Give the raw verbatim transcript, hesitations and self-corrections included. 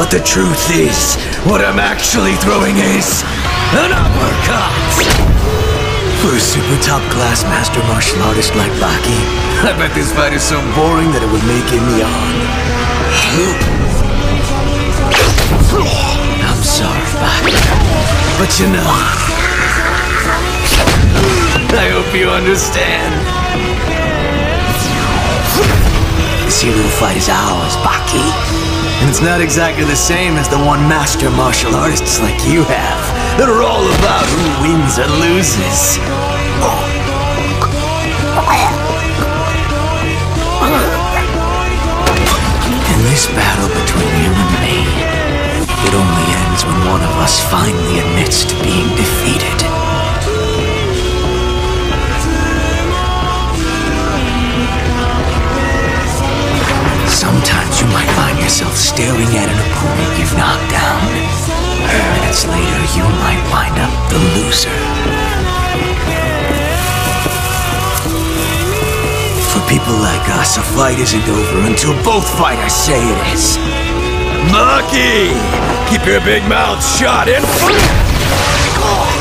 But the truth is, what I'm actually throwing is an uppercut! For a super top-class master martial artist like Baki, I bet this fight is so boring that it would make him yawn. I'm sorry, Baki, but you know, I hope you understand. This here little fight is ours, Baki. And it's not exactly the same as the one master martial artists like you have, that are all about who wins or loses. In this battle between you and me, it only ends when one of us finally admits to being defeated. Sometimes you might find yourself staring at an opponent you've knocked down. Minutes later, you might wind up the loser. For people like us, a fight isn't over until both fighters say it is. Baki! Keep your big mouth shut and...